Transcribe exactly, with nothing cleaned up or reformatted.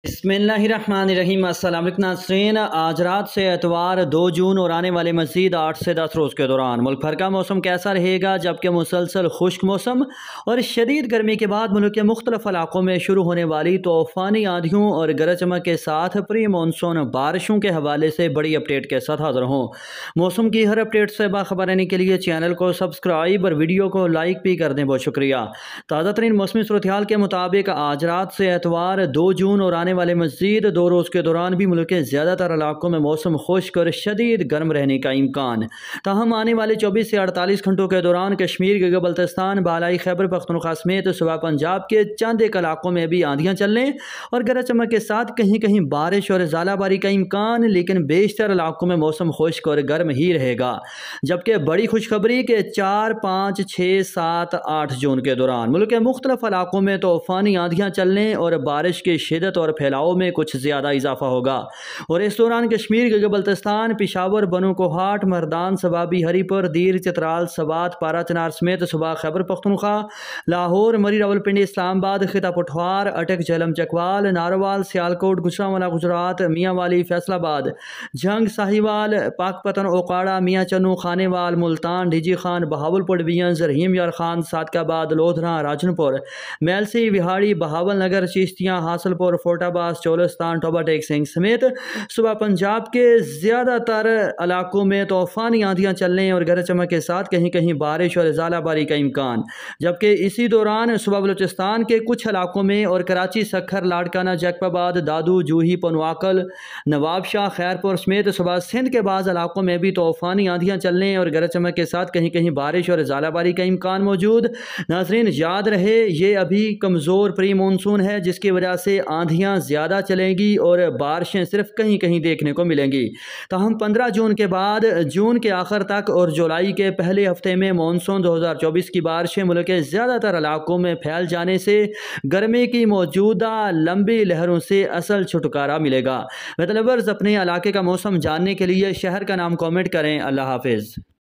बिस्मिल्लाहिर्रहमानिर्रहीम। अस्सलाम वालेकुम नाज़रीन, आज रात से एतवार दो जून और आने वाले मज़ीद आठ से दस रोज़ के दौरान मुल्क भर का मौसम कैसा रहेगा, जबकि मुसलसल खुश्क मौसम और शदीद गर्मी के बाद मुल्क के मुख्तलिफ इलाकों में शुरू होने वाली तूफ़ानी आंधियों और गरज चमक के साथ प्री मानसून बारिशों के हवाले से बड़ी अपडेट के साथ हाज़िर हूँ। मौसम की हर अपडेट से बाखबर रहने के लिए चैनल को सब्सक्राइब और वीडियो को लाइक भी कर दें, बहुत शुक्रिया। ताज़ा तरीन मौसमी सूरत हाल के मुताबिक आज रात से एतवार दो जून और आने वाले मज़ीद दो रोज़ के दौरान भी मुल्क के ज़्यादातर इलाकों में मौसम खुश्क और शदीद गर्म रहने का इम्कान। ताहम आने वाले चौबीस से अड़तालीस घंटों के दौरान कश्मीर के बल्तिस्तान, बालाई खैबर पख्तूनख्वा समेत सूबा पंजाब के चंद एक इलाकों में भी आंधियाँ चलने और गरज चमक के साथ कहीं कहीं बारिश और ज़ालाबारी का इम्कान, लेकिन बेशतर इलाकों में मौसम खुश्क और गर्म ही रहेगा। जबकि बड़ी खुशखबरी के चार पाँच छः सात आठ जून के दौरान मुल्क के मुख्तलिफ इलाकों में तूफ़ानी आंधियाँ चलने और बारिश की शिदत और फैलाव में कुछ ज़्यादा इजाफा होगा। और इस दौरान कश्मीर के बल्तिस्तान, पिशावर, बनू कोहाट, मरदान, सवाबी, हरीपुर, दीर, चित्राल, सवात, पारा चनार समेत सूबा खैबर पख्तूनख्वा, लाहौर, मरी, रावलपिंडी, इस्लामाबाद, खिता पठवार, अटक, Jhelum, Chakwal, Narowal, Sialkot, Gujranwala Gujarat, Mianwali, Faisalabad, Jhang, Sahiwal, Pakpattan, Okara, Mian Channu, Khanewal, Multan, DG Khan, Bahawalpur division, Rahim Yar Khan, Sadiqabad, Lodhran, Rajanpur, Mailsi, Vehari, Bahawalnagar, Chishtian, Hasilpur, फोटाबाद, चोलिस्तान, टोबा टेक सिंह समेत सूबा पंजाब के ज़्यादातर इलाकों में तूफ़ानी आंधियाँ चलने और गरज चमक के साथ कहीं कहीं बारिश और ज़ालाबारी का इम्कान। जबकि इसी दौरान सूबा बलूचिस्तान के कुछ इलाकों में और कराची, सखर, लाड़काना, जैकबाबाद, दादू, जूही, पनवाकल, नवाबशाह, खैरपुर समेत सूबा सिंध के बाद इलाकों में भी तूफ़ानी आंधियाँ चलने और गरज चमक के साथ कहीं कहीं बारिश और ज़ालाबारी का इम्कान मौजूद। नाज़रीन, याद रहे ये अभी कमज़ोर प्री मानसून है, जिसकी वजह से आंधियाँ ज़्यादा चलेंगी और बारिशें सिर्फ कहीं कहीं देखने को मिलेंगी। ताहम पंद्रह जून के बाद जून के आखिर तक और जुलाई के पहले हफ्ते में मानसून दो हज़ार चौबीस की बारिशें मुल्क के ज़्यादातर इलाकों में फैल जाने से गर्मी की मौजूदा लंबी लहरों से असल छुटकारा मिलेगा। मतलब अपने इलाके का मौसम जानने के लिए शहर का नाम कॉमेंट करें। अल्लाह हाफिज़।